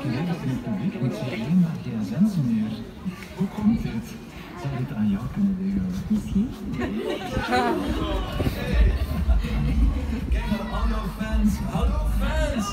ik geregeld in het publiek en ik zie alleen maar gsm's meer. Hoe komt dit? Zou dit aan jou kunnen liggen? Misschien. Kijk naar alle fans. Hallo fans!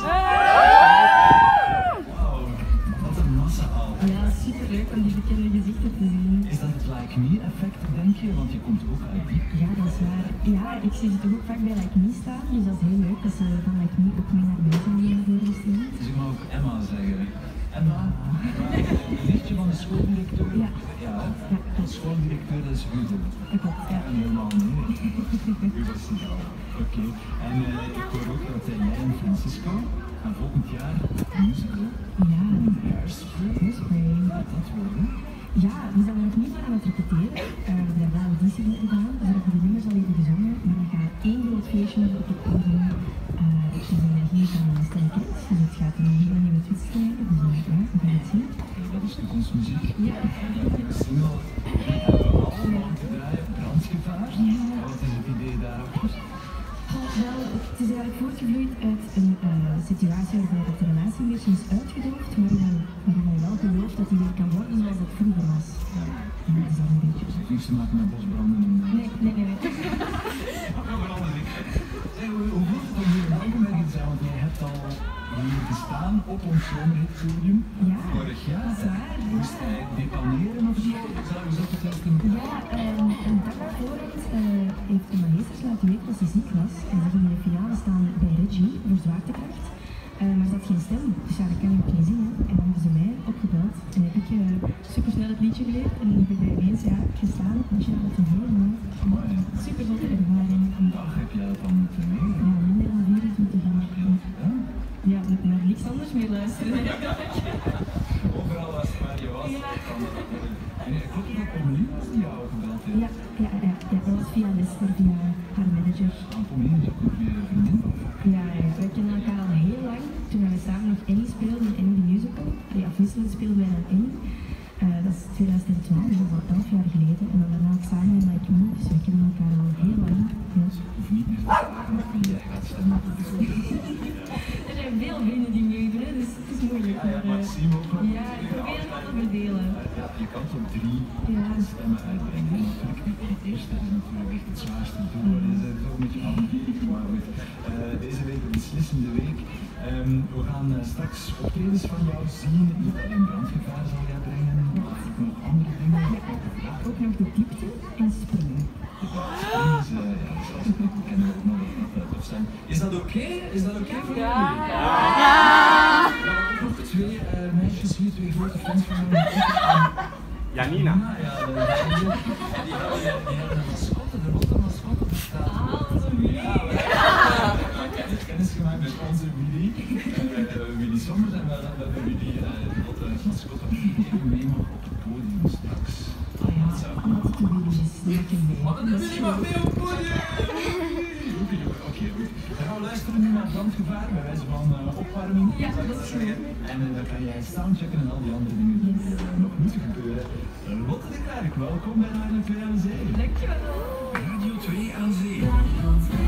Wauw, wat een massa al. Ja, super leuk om die bekende gezichten te zien. Is dat het Like Me effect, denk je? Want je komt ook uit die. Ja, dat is waar. Ja, ik zie ze toch ook vaak bij Like Me staan, dus dat is heel leuk dat ze van Like Me ook mee naar buiten gaan voor de student. Dus ik mag ook Emma zeggen. Emma, een liedje van de schooldirecteur. Ja. Ja, de schooldirecteur dat is Hugo. Dat klopt, ja. En helemaal niet. Hugo Sigal. Oké. En ik hoor ook dat jij en Francisco gaan volgend jaar een musical. Ja. Hairspray. Hairspray. Gaat dat worden? Ja, we zijn er nog niet van aan het repeteren. We hebben wel auditie voor gedaan, dus we hebben de nummers al even gezongen. Maar we gaan één groot feestje hebben op het podium. Ik ben de regie van Stella Kids, dus het gaat een hele nieuwe twist krijgen. Dus ja, we gaan het zien. Dat is toekomstmuziek. Ja. De single hebben we allemaal om te draaien. Brandgevaar. Ja. Wat is het idee daarachter? Wel, het is eigenlijk voortgevloeid uit een situatie waarbij de relatie een beetje is uitgedoofd, maar waarvan je wel gelooft dat die weer kan worden zoals het vroeger was. Ja. En dat is dan een beetje. Het heeft niks te maken met bosbranden en... Nee. Hoe voelt het om hier in Alkmaar te zijn? Want jij hebt al hier gestaan op ons zomerhitpodium. Ja, vorig jaar. dat is waar. Moest hij depaneren of zo? Zou je zo verteld kunnen? Ja, een dag daarvoor heeft de meesters laten weten dat ze ziek was. En ze ging in de finale staan bij Reggie voor zwaartekracht. Maar ze had geen stem, dus ja, dat kan je ook geen zingen. En dan hebben ze mij opgebeld en heb ik super snel het liedje geleerd. En dan heb ik bij ineens gestaan en je had een hele super zotte ervaring. Een dag heb jij dat dan moeten mee? Ja, minder dan 24 jaar. Ja? Ja, naar niks anders meer luisteren. Overal was het waar je was. Ja. En ik hoop dat Pommelien was die jou gebeld heeft. Ja, dat was via Lester, via haar manager. Pommelien is ook nog weer een vriendin. Ja, we kennen elkaar al heel lang. Toen we samen nog Annie speelden, Annie the Musical. Afwisselend speelden wij dan Annie. Dat is 2012, dus dat is al 11 jaar geleden. En dan daarna ook samen in Like Me, dus we kennen elkaar al heel lang. Ja. Hoeft niet meer te vragen of jij gaat stemmen op de Er zijn veel vrienden die meedoen, hè, dus het is moeilijk. ja, Maxime ook nog. Ja, ik probeer het wel te verdelen. Ja, je kan tot 3 stemmen uitbrengen. En natuurlijk, die eerste is natuurlijk echt het zwaarste doel. Dat is zo een beetje afgekeerd. Maar goed, deze week een beslissende week. We gaan straks optredens van jou zien. Niet alleen brandgevaar zal jij brengen, maar ook nog andere dingen. Ook nog de diepte en springen. Springen is, zoals we kennen ook nog wat tof zijn. Is dat oké? Is dat oké voor jullie? Ja! Nog twee meisjes hier, twee grote fans van mij. Janina. Ja, die hebben een mascotte, de rotte mascotte bestaat. Kennis gemaakt met onze Willy. Willy Sommers en we hebben Willy, de rotte mascotte, die mee mag op het podium straks. Oh ja, omdat het de Willy is, die mag je mee. Wat een Willy mag mee op het podium! Oké, goed. Dan gaan we luisteren nu naar brandgevaar, bij wijze van opwarming. Ja, dat is goed. En dan kan jij soundchecken en al die andere dingen die nog moeten gebeuren. Lotte de Klerk, welkom bij Radio 2 aan Zee. Dankjewel. Radio 2 aan Zee.